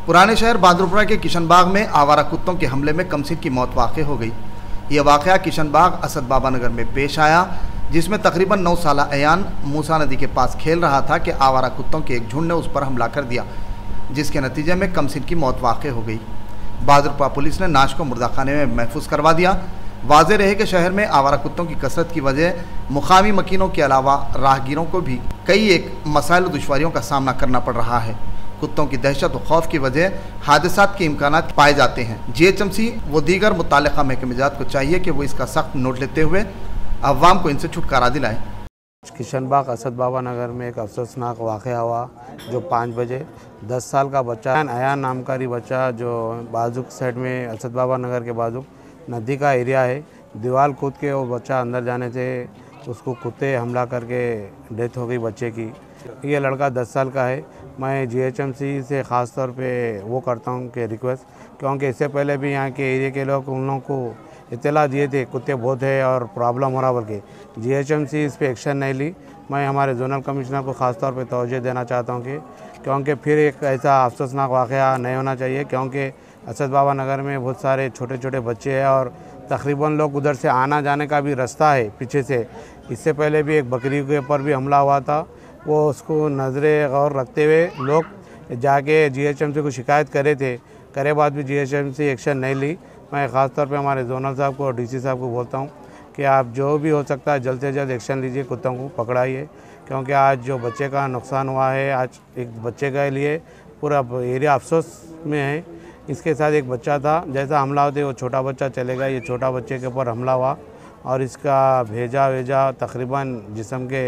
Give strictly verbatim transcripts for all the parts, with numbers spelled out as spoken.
पुराने शहर बहादुरपुरा के किशनबाग में आवारा कुत्तों के हमले में कमसिन की मौत वाक़ हो गई। यह वाक़या किशनबाग असद बाबा नगर में पेश आया, जिसमें तकरीबन नौ साल अयान मूसा नदी के पास खेल रहा था कि आवारा कुत्तों के एक झुंड ने उस पर हमला कर दिया, जिसके नतीजे में कमसिन की मौत वाक़ हो गई। बहादुरपुरा पुलिस ने नाश को मुर्दाखाने में महफूज करवा दिया। वाज़ेह रहे कि शहर में आवारा कुत्तों की कसरत की वजह मुकामी मकीनों के अलावा राहगीरों को भी कई एक मसाइल और दुश्वारियों का सामना करना पड़ रहा है। कुत्तों की दहशत और खौफ की वजह हादसात के इम्कानात पाए जाते हैं। जी एच एम सी व दीगर मुताल्लिक़ा महकमेजात को चाहिए कि वो इसका सख्त नोट लेते हुए अवाम को इनसे छुटकारा दिलाएं। किशनबाग असद बाबा नगर में एक अफसोसनाक वाक़या हुआ, जो पाँच बजे दस साल का बच्चा अयान नामकारी बच्चा, जो बाजुक साइड में असद बाबा नगर के बाजुक नदी का एरिया है, दीवार कूद के वो बच्चा अंदर जाने से उसको कुत्ते हमला करके डेथ हो गई बच्चे की। ये लड़का दस साल का है। मैं जी एच एम सी से ख़ास तौर पे वो करता हूँ कि रिक्वेस्ट, क्योंकि इससे पहले भी यहाँ के एरिया के लोग उन लोगों को इत्तला दिए थे कुत्ते बहुत है और प्रॉब्लम हो रहा, बल्कि जी एच एम सी इस पर एक्शन नहीं ली। मैं हमारे जोनल कमिश्नर को ख़ास तौर पे तवज्जो देना चाहता हूँ कि क्योंकि फिर एक ऐसा अफसोसनाक वाक़या नहीं होना चाहिए, क्योंकि असद बाबा नगर में बहुत सारे छोटे छोटे बच्चे हैं और तकरीबन लोग उधर से आना जाने का भी रास्ता है पीछे से। इससे पहले भी एक बकरी के ऊपर भी हमला हुआ था, वो उसको नज़रे गौर रखते हुए लोग जाके जी एच एम सी को शिकायत करे थे, करे बाद भी G H M C action नहीं ली। मैं ख़ास तौर पे हमारे जोनल साहब को और डी सी साहब को बोलता हूँ कि आप जो भी हो सकता है जल्द से जल्द एक्शन लीजिए, कुत्तों को पकड़ाइए, क्योंकि आज जो बच्चे का नुकसान हुआ है, आज एक बच्चे के लिए पूरा एरिया अफसोस में है। इसके साथ एक बच्चा था, जैसा हमला होते वो छोटा बच्चा चलेगा, ये छोटा बच्चे के ऊपर हमला हुआ और इसका भेजा वेजा तकरीबन जिस्म के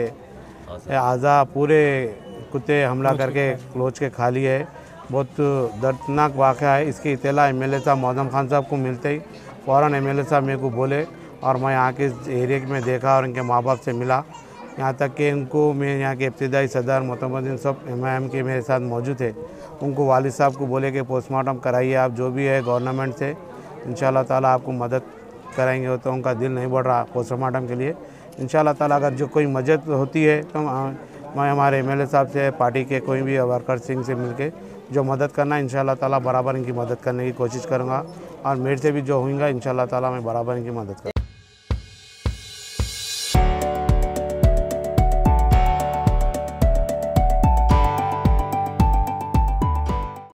आज़ा पूरे कुत्ते हमला करके क्लोज के खा लिए है। बहुत दर्दनाक वाक़या है। इसकी इत्तला एम एल ए साहब मौजम खान साहब को मिलते ही फ़ौरन एम एल ए साहब मेरे को बोले और मैं यहाँ के एरिया में देखा और इनके माँ बाप से मिला, यहाँ तक कि इनको मैं यहाँ के इब्तिदाई सदर मोतमद्दीन सब एम आई एम के मेरे साथ मौजूद थे, उनको वालिद साहब को बोले कि पोस्टमार्टम कराइए आप, जो भी है गवर्नमेंट से इंशाल्लाह ताला आपको मदद कराएंगे। तो उनका दिल नहीं बढ़ रहा पोस्टमार्टम के लिए। इंशाल्लाह ताला अगर जो कोई मदद होती है तो मैं हमारे एम एल ए साहब से, पार्टी के कोई भी वर्कर सिंह से मिलके जो मदद करना इंशाल्लाह ताला बराबर इनकी मदद करने की कोशिश करूँगा और मेरे से भी जो होगा इंशाल्लाह ताला मैं बराबर इनकी मदद करूँगा।